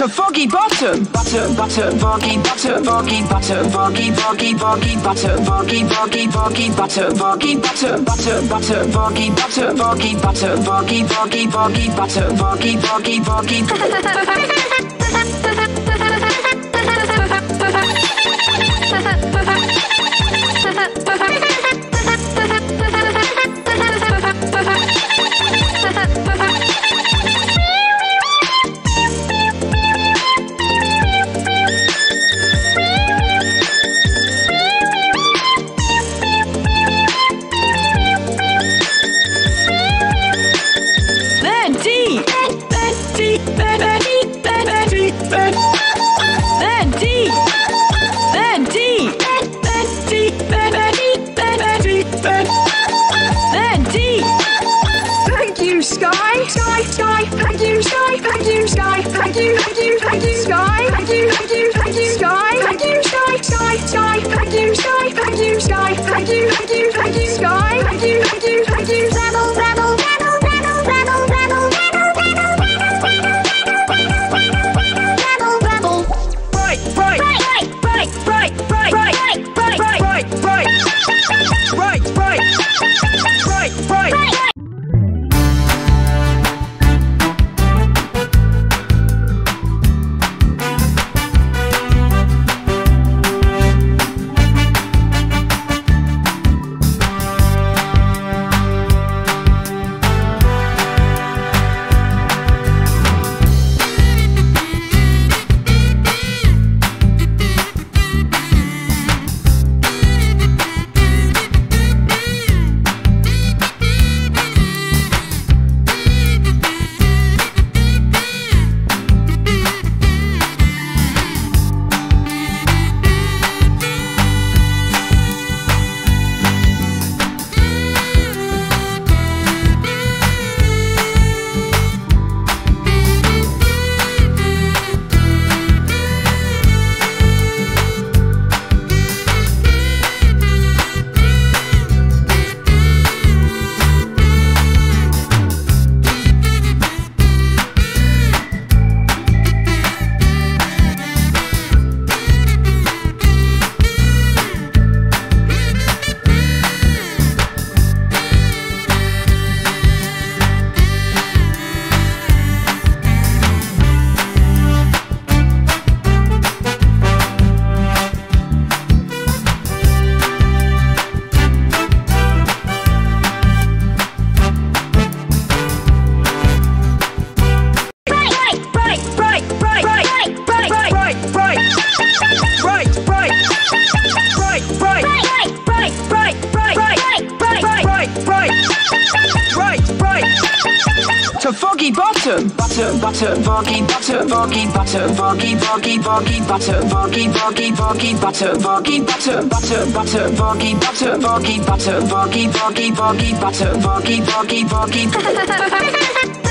to foggy bottom. Butter, butter, foggy, butter, foggy, butter, foggy, foggy, foggy, butter, foggy, foggy, foggy, butter, foggy, butter, butter, butter, foggy, butter, foggy, butter, foggy, foggy, foggy, butter, foggy, foggy, foggy. To foggy bottom. Butter, butter, foggy, butter, foggy, butter, foggy, foggy, foggy, butter, foggy, foggy, foggy, butter, foggy, butter, butter, butter, foggy, butter, foggy, butter, foggy, foggy, foggy, butter, foggy, foggy, foggy.